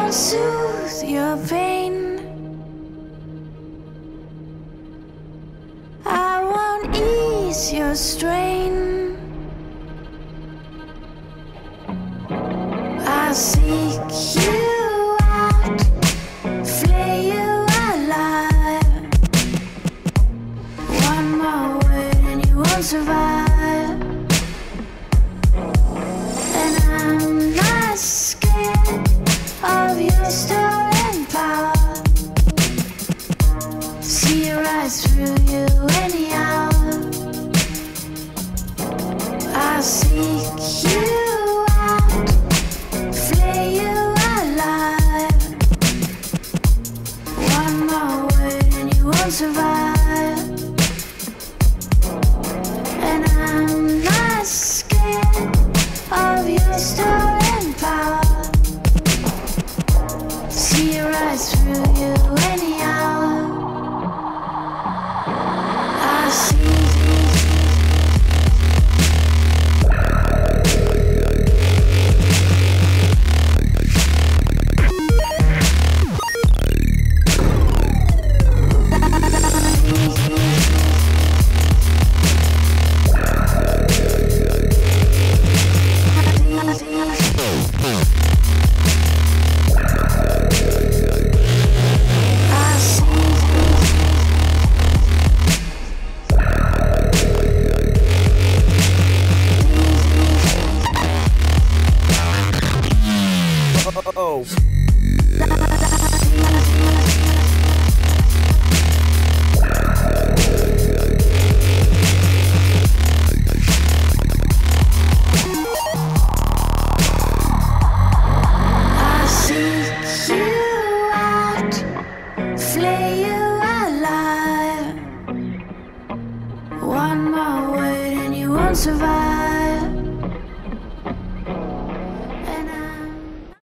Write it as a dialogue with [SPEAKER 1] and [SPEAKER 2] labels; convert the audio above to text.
[SPEAKER 1] soothe your pain. I won't ease your strain. I'll seek you out, flay you alive. One more word and you won't survive. And I'm not scared of your stolen power. See right through you anyhow. I'll seek you out, flay you alive. One more word and you won't survive. And I'm not scared of your stolen power. See right through you anyhow. I see.
[SPEAKER 2] Oh.
[SPEAKER 1] I'll seek you out, flay you alive. One more word and you won't survive.